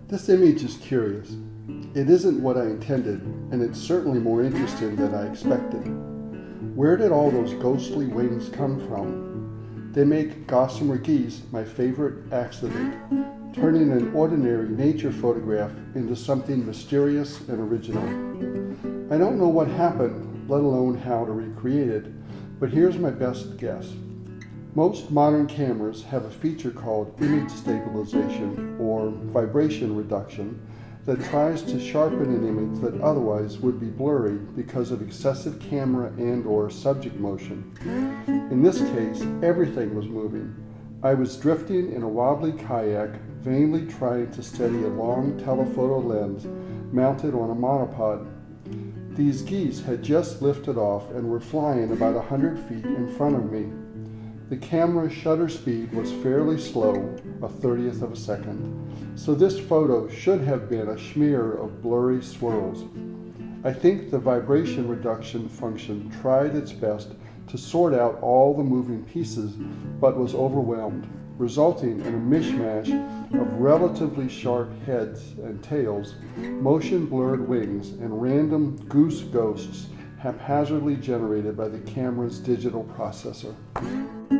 This image is curious. It isn't what I intended, and it's certainly more interesting than I expected. Where did all those ghostly wings come from? They make Gossamer Geese my favorite accident, turning an ordinary nature photograph into something mysterious and original. I don't know what happened, let alone how to recreate it, but here's my best guess. Most modern cameras have a feature called image stabilization or vibration reduction that tries to sharpen an image that otherwise would be blurry because of excessive camera and/or subject motion. In this case, everything was moving. I was drifting in a wobbly kayak, vainly trying to steady a long telephoto lens mounted on a monopod. These geese had just lifted off and were flying about 100 feet in front of me. The camera's shutter speed was fairly slow, a 30th of a second, so this photo should have been a smear of blurry swirls. I think the vibration reduction function tried its best to sort out all the moving pieces, but was overwhelmed, resulting in a mishmash of relatively sharp heads and tails, motion-blurred wings, and random goose ghosts haphazardly generated by the camera's digital processor.